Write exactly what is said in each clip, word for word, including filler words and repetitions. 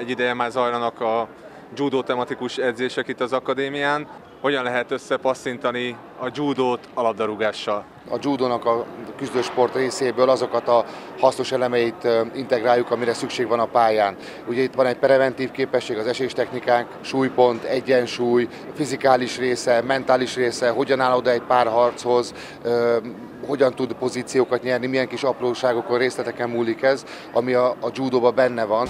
Egy ideje már zajlanak a judó tematikus edzések itt az akadémián. Hogyan lehet összepasszintani a judót a labdarúgással? A judónak a küzdősport részéből azokat a hasznos elemeit integráljuk, amire szükség van a pályán. Ugye itt van egy preventív képesség, az eséstechnikánk, súlypont, egyensúly, fizikális része, mentális része, hogyan áll oda egy párharchoz, hogyan tud pozíciókat nyerni, milyen kis apróságokon, részleteken múlik ez, ami a, a judóban benne van.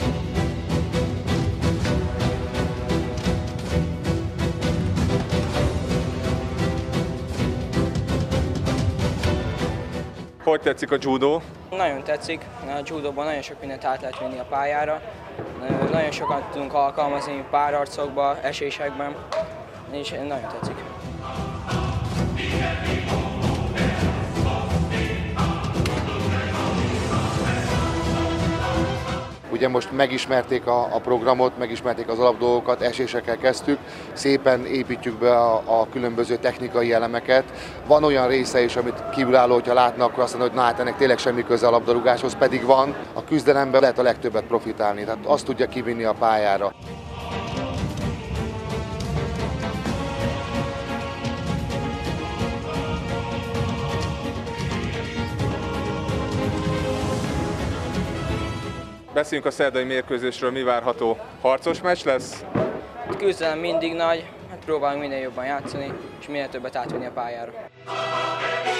Hogy tetszik a judó? Nagyon tetszik, a judóban nagyon sok mindent át lehet vinni a pályára. Nagyon sokat tudunk alkalmazni párharcokban, esésekben, és nagyon tetszik. Ugye most megismerték a, a programot, megismerték az alapdolgokat, esésekkel kezdtük, szépen építjük be a, a különböző technikai elemeket. Van olyan része is, amit kívülálló, hogyha látnak, akkor azt mondja, hogy na hát ennek tényleg semmi köze a labdarúgáshoz, pedig van. A küzdelemben lehet a legtöbbet profitálni, tehát azt tudja kivinni a pályára. Beszéljünk a szerdai mérkőzésről, mi várható? Harcos meccs lesz? A küzdelem mindig nagy, hát próbálunk minél jobban játszani, és minél többet átvinni a pályára.